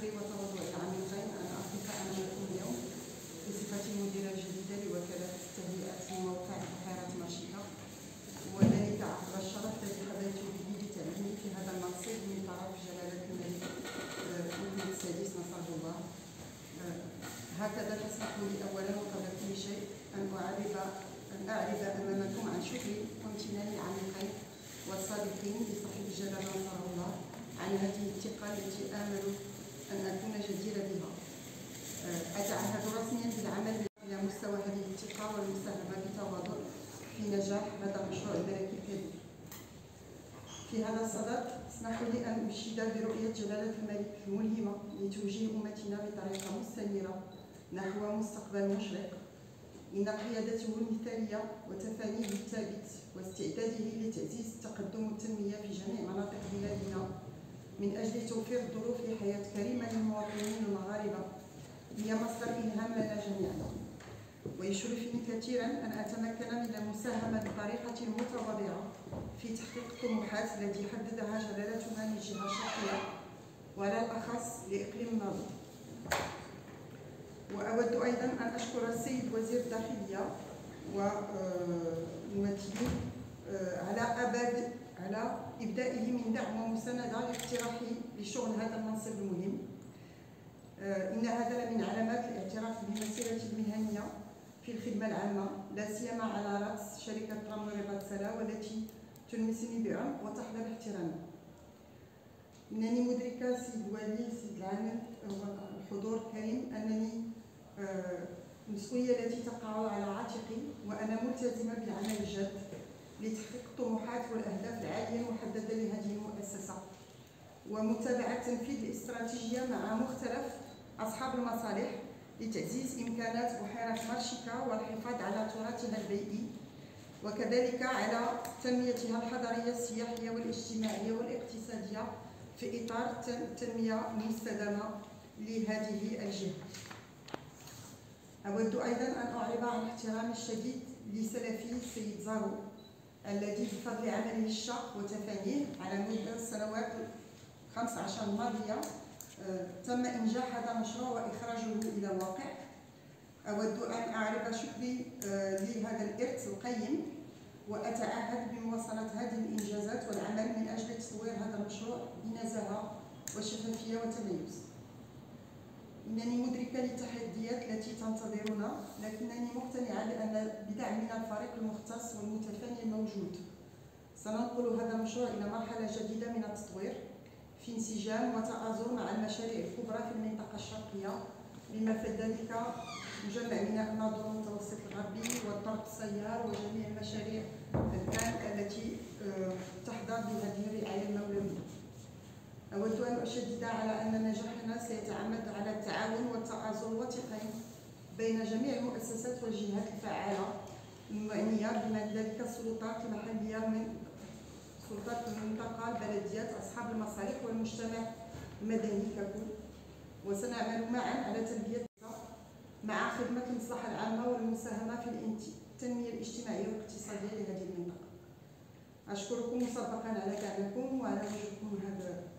شكري وتواضعي العميقين أن أقف أمامكم اليوم بصفتي مديرة جديدة لوكالة التهيئة موقع بحيرة ماشيكا، وذلك عقب الشرف الذي حظيت به بتعييني في هذا المنصب من طرف جلالة الملك محمد السادس نصره الله. هكذا تسمحوا لي أولا وقبل كل شيء أن أعرب أمامكم عن شكري وامتناني العميقين والصادقين لصاحب الجلالة نصره الله عن هذه الثقة التي آمل أن أكون جديرة بها. أتعهد رسميا بالعمل إلى مستوى هذه الثقة والمساهمة بتواضع في نجاح هذا المشروع الملكي الكبير. في هذا الصدد اسمحوا لي أن أشيد برؤية جلالة الملك الملهمة لتوجيه أمتنا بطريقة مستنيرة نحو مستقبل مشرق. إن قيادته المثالية وتفانيه الثابت واستعداده لتعزيز التقدم والتنمية في جميع مناطق بلادنا من أجل توفير الظروف لحياة كريمة للمواطنين المغاربة هي مصدر إلهام لنا جميعا. ويشرفني كثيرا أن أتمكن من المساهمة بطريقة متواضعة في تحقيق الطموحات التي حددها جلالتنا للجهة الشرقية وعلى الأخص لإقليم الناظور. وأود أيضا أن أشكر السيد وزير الداخلية وممثليه على إبدائه من دعم ومساندة لاقتراحي لشغل هذا المنصب المهم. إن هذا من علامات الاعتراف بمسيرتي المهنية في الخدمة العامة، لا سيما على رأس شركة تراموي رباط سلا والتي تلمسني بعمق وتحظى باحترامي. إنني مدركة سيد الوالي سيد العامل والحضور الكريم أنني المسؤولية التي تقع على عاتقي، وأنا ملتزمة بالعمل الجاد لتحقيق الطموحات والأهداف العالية المحددة لهذه المؤسسة ومتابعة تنفيذ الاستراتيجية مع مختلف أصحاب المصالح لتعزيز إمكانات بحيرة ماشيكا والحفاظ على تراثها البيئي، وكذلك على تنميتها الحضرية السياحية والاجتماعية والاقتصادية في إطار التنمية المستدامة لهذه الجهة. أود أيضا أن أعرب عن احترامي الشديد لسلفي السيد زارو الذي بفضل عمله الشاق وتفانيه على مدى السنوات 15 الماضية تم إنجاح هذا المشروع وإخراجه إلى الواقع. أود أن أعرب شكري لهذا الإرث القيم، وأتعهد بمواصلة هذه الإنجازات والعمل من أجل تطوير هذا المشروع بنزاهة وشفافية وتميز. إنني مدركة للتحديات التي تنتظرنا، لكنني مقتنعة بأن بدعمنا الفريق المختص والمتفاني الموجود سننقل هذا المشروع إلى مرحلة جديدة من التطوير في انسجام وتآزر مع المشاريع الكبرى في المنطقة الشرقية، بما في ذلك مجمع ميناء الناظور المتوسط الغربي والطرق السيار وجميع المشاريع الآن التي تحظى بهذه الرعاية المولوية. أود أن أشدد على أن نجاحنا سيتعمد على التعاون والتآزر الوثيقين بين جميع المؤسسات والجهات الفعالة المعنية، بما في ذلك السلطات المحلية من سلطات المنطقة، البلديات، أصحاب المصالح والمجتمع المدني ككل. وسنعمل معا على تلبية مع خدمة المصلحة العامة والمساهمة في التنمية الاجتماعية والاقتصادية لهذه المنطقة. أشكركم مسبقا على دعمكم وعلى وجودكم هذا